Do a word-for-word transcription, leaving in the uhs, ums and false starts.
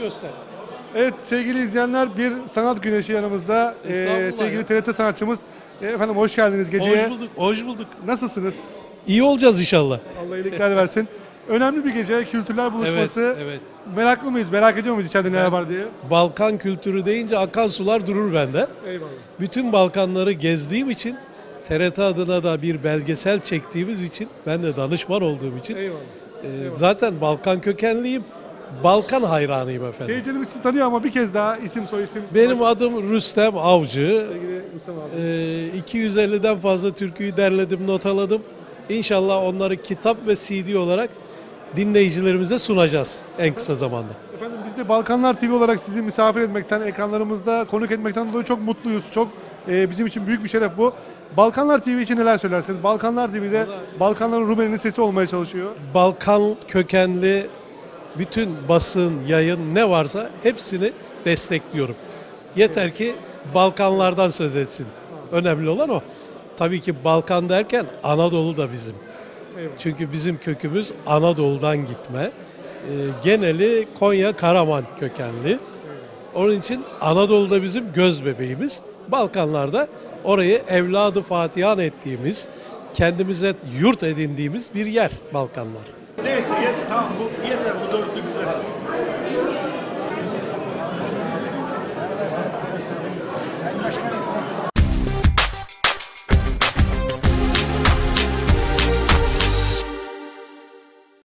göster. Evet sevgili izleyenler, bir sanat güneşi yanımızda. Ee, sevgili ya. T R T sanatçımız. E, efendim hoş geldiniz geceye. Hoş bulduk, hoş bulduk. Nasılsınız? İyi olacağız inşallah. Allah iyilikler versin. Önemli bir gece, kültürler buluşması. Evet, evet. Meraklı mıyız? Merak ediyor muyuz içeride neler var diye? Balkan kültürü deyince akan sular durur bende. Eyvallah. Bütün Balkanları gezdiğim için, T R T adına da bir belgesel çektiğimiz için, ben de danışman olduğum için, Eyvallah. e, zaten Balkan kökenliyim, Balkan hayranıyım efendim. Seyircilerimiz sizi tanıyor ama bir kez daha isim soy isim. Benim Baş- adım Rüstem Avcı. Sevgili Mustafa abi. E, iki yüz elliden fazla türküyü derledim, notaladım. İnşallah onları kitap ve C D olarak dinleyicilerimize sunacağız en kısa zamanda. Efendim biz de Balkanlar T V olarak sizi misafir etmekten, ekranlarımızda konuk etmekten dolayı çok mutluyuz. Çok e, bizim için büyük bir şeref bu. Balkanlar T V için neler söylersiniz? Balkanlar T V'de Balkanların Rumeli'nin sesi olmaya çalışıyor. Balkan kökenli bütün basın, yayın ne varsa hepsini destekliyorum. Yeter ki Balkanlardan söz etsin. Önemli olan o. Tabii ki Balkan derken Anadolu da bizim. Eyvallah. Çünkü bizim kökümüz Anadolu'dan gitme. Ee, geneli Konya Karaman kökenli. Onun için Anadolu'da bizim göz bebeğimiz. Balkanlarda orayı evladı Fatihan ettiğimiz, kendimize yurt edindiğimiz bir yer Balkanlar. Neyse yeter, tamam bu yeter bu dörtlü güzel. Sayın Başkanım,